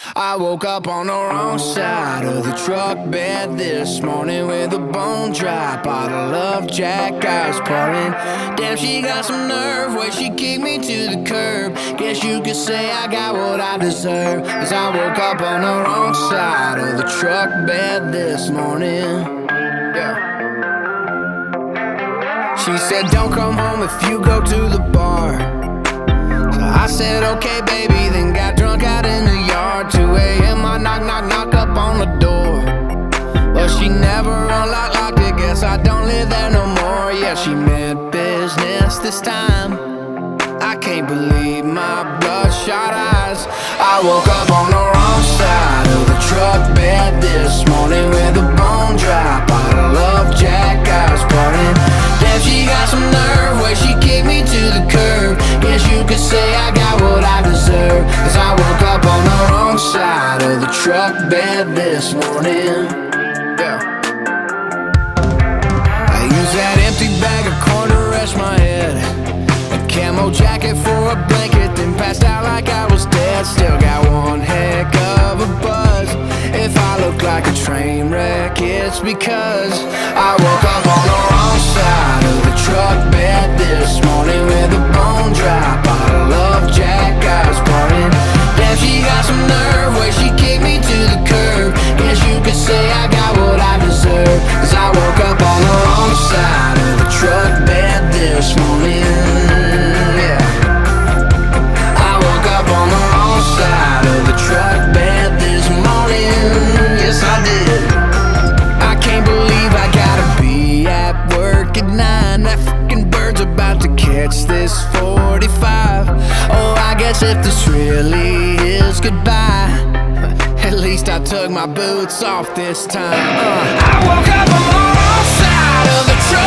I woke up on the wrong side of the truck bed this morning with a bone dry bottle of Jack I was pouring. Damn, she got some nerve, way she kicked me to the curb. Guess you could say I got what I deserve, 'cause I woke up on the wrong side of the truck bed this morning. Yeah. She said don't come home if you go to the bar. So I said okay baby, then got drunk out in the yard. 2 a.m. I knock up on the door. Well, she never unlocked it, guess I don't live there no more. Yeah, she meant business this time. I can't believe my bloodshot eyes. I woke up on the wrong side of the truck bed this morning with a bone dry bottle of Jack I was pouring. Damn, she got some nerve, way she kicked me to the curb. Guess you could say I got what I deserve, 'cause I woke up on the wrong side of the truck bed this morning. Yeah. I use that empty bag of corn to rest my head, a camo jacket for a blanket, then passed out like I was dead. Still got one heck of a buzz. If I look like a train wreck, it's because I woke up on the wrong side of the truck bed this morning with a bone dry bottle of Jack I was pouring. Damn, she got some nerve, way she kicked me to the curb. Guess you could say I got what I deserve, 'cause I woke up on the wrong side of the truck bed this morning. Yeah. I woke up on the wrong side of the truck bed this morning. Yes, I did. I can't believe I gotta be at work at 9. That fucking bird's about to catch this 45. Oh, I guess if this really is goodbye, at least I took my boots off this time. I woke up on the wrong side of the truck.